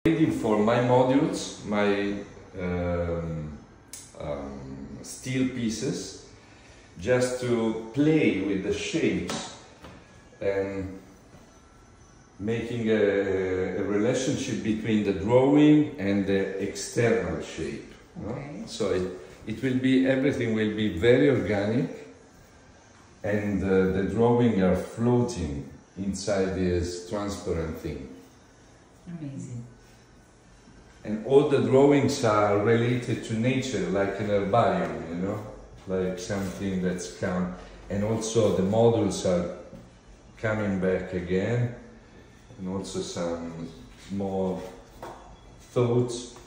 Waiting for my modules, my steel pieces, just to play with the shapes and making a relationship between the drawing and the external shape. Okay. No? So it will be, everything will be very organic, and the drawing are floating inside this transparent thing. Amazing. And all the drawings are related to nature, like an herbarium, you know, like something that's come. And also the models are coming back again, and also some more thoughts